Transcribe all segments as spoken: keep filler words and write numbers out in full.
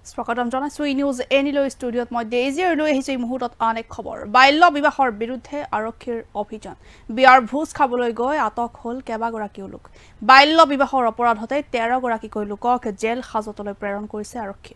স্বাগতম জনাইছো নিউজ এনিলৈ ষ্টুডিঅত মই ডেইজিৰ লৈ আহিছো এই মুহূৰ্তত অনেক খবৰ বাল্য বিবাহৰ বিৰুদ্ধে আৰক্ষীৰ অভিযান বিয়াৰ ভোজ খাবলৈ গৈ আটক হল কেবাগৰাকীও লোক বাল্য বিবাহৰ অপৰাধতে তেৰ গৰাকীকৈ লোকক জেল হাজতলৈ প্ৰেৰণ কৰিছে আৰক্ষী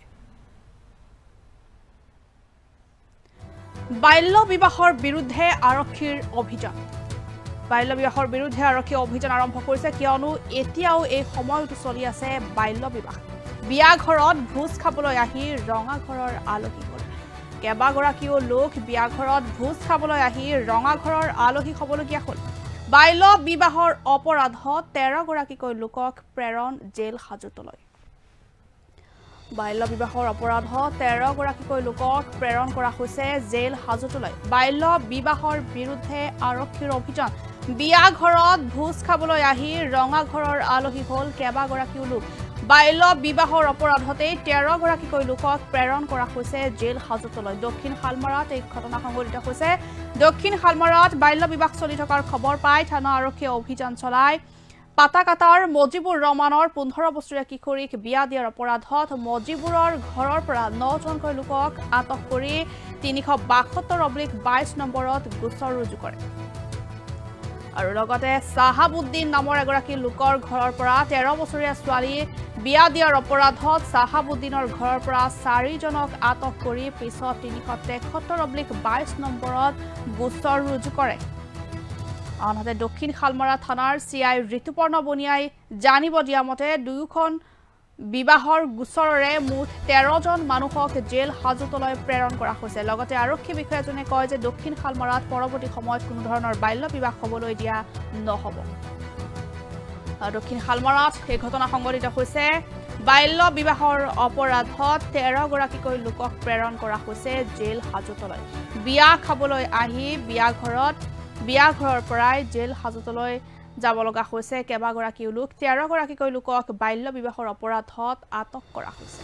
বাল্য বিবাহৰ বিৰুদ্ধে আৰক্ষীৰ অভিযান বাল্য বিবাহৰ বিৰুদ্ধে আৰক্ষী অভিযান আৰম্ভ কৰিছে কিয়নো এতিয়াও এই সময়টো চলি আছে বাল্য বিবাহ বিয়া ঘৰত ভোজ খাবলৈ আহি ৰঙা ঘৰৰ আলহী হ'ল কেবাগৰাকীও লোক বিয়া ঘৰত ভোজ খাবলৈ আহি ৰঙা ঘৰৰ আলহী হ'বলগীয়া হ'ল বাল্য বিবাহৰ অপৰাধত তেৰ গৰাকীকৈ লোকক প্ৰেৰণ জেল হাজতলৈ বাল্য বিবাহৰ অপৰাধত তেৰ গৰাকীকৈ লোকক প্ৰেৰণ কৰা হৈছে জেল হাজতলৈ বাল্য বিবাহৰ বিৰুদ্ধে আৰক্ষীৰ অভিযান বিয়া ঘৰত ভোজ খাবলৈ আহি ৰঙা ঘৰৰ আলহী হ'ল কেবাগৰাকীও লোক বাল্য বিবাহৰ অপৰাধতে তেৰ গৰাকীকৈ লোকক প্ৰেৰণ কৰা হৈছে জেল হাজতলৈ দক্ষিণ শালমাৰাত এই ঘটনা সংঘটিত হৈছে দক্ষিণ শালমাৰাত বাল্য বিবাহ চলি থকাৰ খবৰ পাই থানা আৰক্ষীয়ে অভিযান চলায় পাতাকাটাৰ মজিবুৰ ৰহমানৰ পোন্ধৰ বছৰীয়া কিশোৰীক বিয়া দিয়াৰ অপৰাধত মজিবুৰৰ ঘৰৰ পৰা নজনকৈ লোকক আটক কৰি তিনিশ বাসত্তৰ অব্লিক বাইশ নম্বৰত গোচৰ ৰুজু কৰে আৰু লগতে সাহাবুদ্দিন নামৰ এগৰাকী লোকৰ ঘৰৰ পৰা তেৰ বছৰীয়া ছোৱালী বিয়া দিয়াৰ অপৰাধত সাহাবুদ্দিনৰ ঘৰৰ পৰা চাৰিজনক আটক কৰি পিছত তিনিশ তেসত্তৰ অব্লিক বাইশ নম্বৰত গোচৰ ৰুজু কৰে আনহাতে দক্ষিণ শালমাৰা থানাৰ চি আই ঋতুপৰ্ণ বনিয়াই জানিব দিয়া মতে দুয়োখন বিবাহৰ গোচৰৰে মুঠ তেৰ জন মানুহক জেল হাজতলৈ প্ৰেৰণ কৰা হৈছে লগতে আৰক্ষী বিষয়াজনে কয় যে দক্ষিণ শালমাৰাত পৰৱৰ্তী সময়ত কোনো ধৰণৰ বাল্য বিবাহ হ'বলৈ দিয়া নহ'ব দক্ষিণ শালমাৰাত এই ঘটনা সংঘটিত হৈছে বাল্য বিবাহৰ অপৰাধত তেৰ গৰাকীকৈ লোকক প্ৰেৰণ কৰা হৈছে জেল হাজতলৈ বিয়া খাবলৈ আহি বিয়া ঘৰত বিয়া ঘৰৰ পৰাই জেল হাজতলৈ যাব লগা হৈছে কেবাগৰাকীও লোক তেৰ গৰাকীকৈ লোকক বাল্য বিবাহৰ অপৰাধত আটক কৰা হৈছে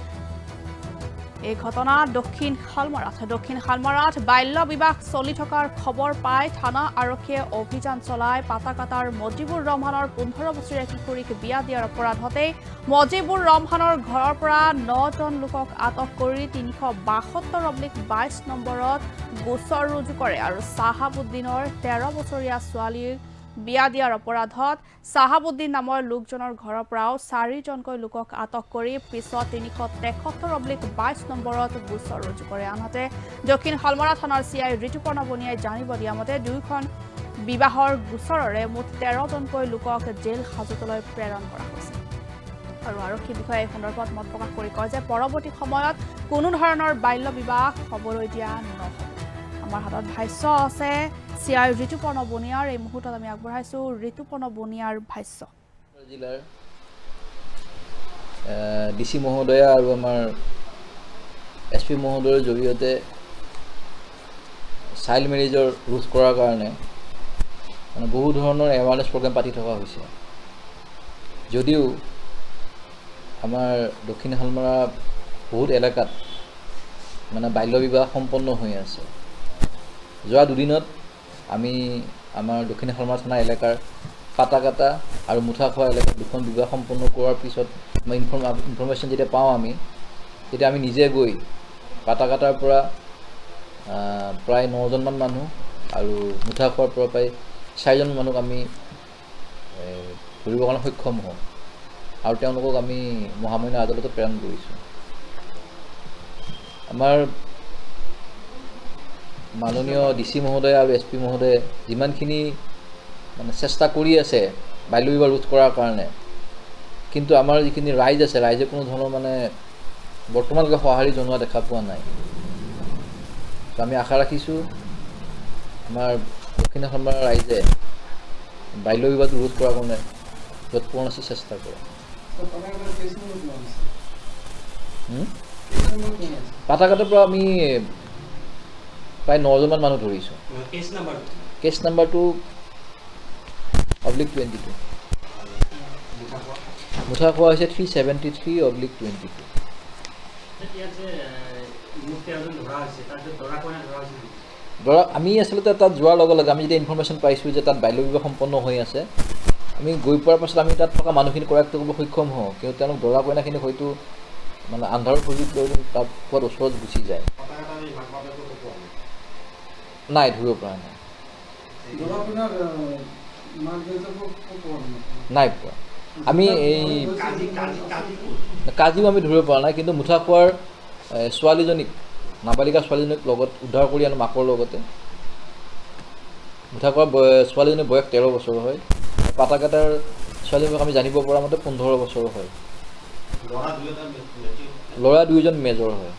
এই ঘটনা দক্ষিণ শালমাৰাত দক্ষিণ শালমাৰাত বাল্য বিবাহ চলি থকাৰ খবৰ পাই থানা আৰক্ষীয়ে অভিযান চলাই পাতাকাটাৰ মজিবুৰ ৰহমানৰ পোন্ধৰ বছৰীয়া কিশোৰীক বিয়া দিয়াৰ অপৰাধতে মজিবুৰ ৰহমানৰ ঘৰৰ পৰা নজন লোকক আটক কৰি তিনিশ বাসত্তৰ অব্লিক বাইশ নম্বৰত গোচৰ ৰুজু কৰে আৰু সাহাবুদ্দিনৰ তেৰ বছৰীয়া ছোৱালীৰ বিয়া দিয়াৰ অপৰাধত সাহাবুদ্দিন নামৰ লোকজনৰ ঘৰৰ পৰাও চাৰিজনকৈ লোকক আটক কৰি পিছত তিনিশ তেসত্তৰ অব্লিক বাইশ নম্বৰত গোচৰ ৰুজু কৰে আনহাতে দক্ষিণ শালমাৰা থানাৰ চি আই ঋতুপৰ্ণ বনিয়াই জানিব দিয়া মতে দুয়োখন বিবাহৰ গোচৰৰে মুঠ তেৰ জনকৈ লোকক জেল হাজতলৈ প্ৰেৰণ কৰা হৈছে আৰু আৰক্ষী বিষয়াই এই সন্দৰ্ভত মত প্ৰকাশ কৰি কয় যে পৰৱৰ্তী সময়ত কোনো ধৰণৰ বাল্য বিবাহ হ'বলৈ দিয়া নহ'ব আমাৰ হাতত ভাষ্য আছে চি আই ঋতুপৰ্ণ বনিয়াৰ এই মুহূৰ্তত আমি আগবঢ়াইছো ঋতুপৰ্ণ বনিয়াৰ ভাষ্য জিলাৰ ডি চি মহোদয়া আৰু আমাৰ এছ পি মহোদয়ৰ জৰিয়তে চাইল্ড মেৰেজৰ ৰোধ কৰাৰ কাৰণে মানে বহু ধৰণৰ এৱাৰনেছ প্ৰগ্ৰেম পাতি থকা হৈছে যদিও আমাৰ দক্ষিণ শালমাৰা বহুত এলেকাত মানে বাল্য বিবাহ সম্পন্ন হৈ আছে যোৱা দুদিনত আমি আমাৰ দক্ষিণ শালমাৰা থানা এলেকাৰ পাতাকাটা আৰু মুঠাখোৱা এলেকাত দুখন বিবাহ সম্পন্ন কৰাৰ পিছত মই ইনফৰ্ম ইনফৰ্মেশ্যন যেতিয়া পাওঁ আমি তেতিয়া আমি নিজে গৈ পাতাকাটাৰ পৰা প্ৰায় নজনমান মানুহ আৰু মুঠাখোৱাৰ পৰা প্ৰায় চাৰিজন মানুহক আমি ধৰিবৰ কাৰণে সক্ষম হওঁ আৰু তেওঁলোকক আমি মহামান্য আদালতত প্ৰেৰণ কৰিছোঁ আমাৰ মাননীয় ডি চি মহোদয় আৰু এছ পি মহোদয়ে যিমানখিনি মানে চেষ্টা কৰি আছে বাল্য বিবাহ ৰোধ কৰাৰ কাৰণে কিন্তু আমাৰ যিখিনি ৰাইজ আছে ৰাইজে কোনো ধৰণৰ মানে বৰ্তমানলৈকে সঁহাৰি জনোৱা দেখা পোৱা নাই তো আমি আশা ৰাখিছোঁ আমাৰ দক্ষিণ শালমাৰা ৰাইজে বাল্য বিবাহটো ৰোধ কৰাৰ কাৰণে যৎপৰোনাস্তি চেষ্টা কৰে পাতাকাটাৰ পৰা আমি প্ৰায় নজনমান মানুহ ধৰিছোঁ কেছ নাম্বাৰটো অব্লিক টুৱেণ্টি টু মুঠা খোৱা হৈছে three seventy three oblique twenty two ধৰা আমি আচলতে তাত যোৱাৰ লগে লগে আমি যেতিয়া ইনফৰ্মেশ্যন পাইছোঁ যে তাত বাল্য বিবাহ সম্পন্ন হৈ আছে আমি গৈ পোৱাৰ পাছত আমি তাত থকা মানুহখিনি কৰায়ত্ব কৰিব সক্ষম হওঁ কিন্তু তেওঁলোক দৰা কইনাখিনি হয়তো মানে আন্ধাৰৰ সুযোগ লৈ তাৰ ক'ত ওচৰত গুচি যায় নাই ধৰিব পৰা নাই নাই পোৱা আমি এই কাজিও আমি ধৰিব পৰা নাই কিন্তু মুঠা খোৱাৰ ছোৱালীজনীক নাবালিকা ছোৱালীজনীক লগত উদ্ধাৰ কৰি আনো মাকৰ লগতে মুঠা খোৱাৰ ছোৱালীজনীৰ বয়স তেৰ বছৰ হয় পাতাকাটাৰ ছোৱালীজনীক আমি জানিব পৰা মতে পোন্ধৰ বছৰ হয় ল'ৰা দুইজন মেজৰ হয়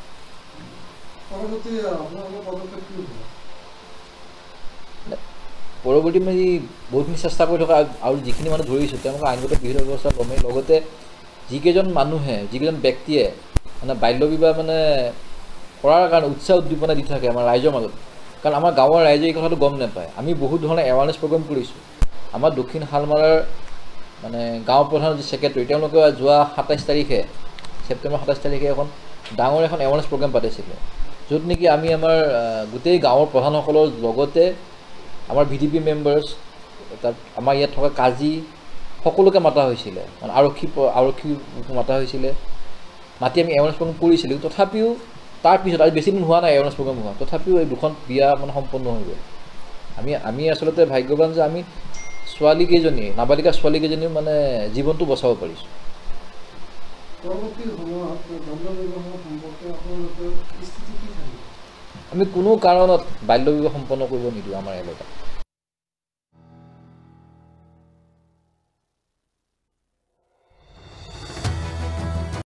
পৰৱৰ্তী মানে বহুতখিনি চেষ্টা কৰি থকা আৰু যিখিনি মানুহ ধৰিছোঁ তেওঁলোকে আইনগত বিহিত ব্যৱস্থা ল'মেই লগতে যিকেইজন মানুহে যিকেইজন ব্যক্তিয়ে মানে বাল্য বিবাহ মানে কৰাৰ কাৰণে উৎসাহ উদ্দীপনা দি থাকে আমাৰ ৰাইজৰ মাজত কাৰণ আমাৰ গাঁৱৰ ৰাইজে এই কথাটো গম নাপায় আমি বহুত ধৰণৰ এৱাৰনেছ প্ৰগ্ৰেম কৰিছোঁ আমাৰ দক্ষিণ শালমাৰাৰ মানে গাঁও প্ৰধানৰ যি ছেক্ৰেটাৰী তেওঁলোকে যোৱা সাতাইছ তাৰিখে ছেপ্টেম্বৰ সাতাইছ তাৰিখে এখন ডাঙৰ এখন এৱাৰনেছ প্ৰগ্ৰেম পাতিছিলে য'ত নেকি আমি আমাৰ গোটেই গাঁৱৰ প্ৰধানসকলৰ লগতে আমাৰ ভি ডি পি মেম্বাৰ্ছ তাত আমাৰ ইয়াত থকা কাজী সকলোকে মাতা হৈছিলে মানে আৰক্ষী আৰক্ষী মাতা হৈছিলে মাতি আমি এৱাৰনেছ প্ৰগ্ৰেম কৰিছিলোঁ তথাপিও তাৰপিছত আৰু বেছি দিন হোৱা নাই এৱাৰনেছ প্ৰগ্ৰেম হোৱা তথাপিও এই দুখন বিয়া মানে সম্পন্ন হৈ গ'ল আমি আমি আচলতে ভাগ্যৱান যে আমি ছোৱালীকেইজনী নাবালিকা ছোৱালীকেইজনীও মানে জীৱনটো বচাব পাৰিছোঁ আমি কোনো কাৰণত বাল্য বিবাহ সম্পন্ন কৰিব নিদিওঁ আমাৰ এলেকাত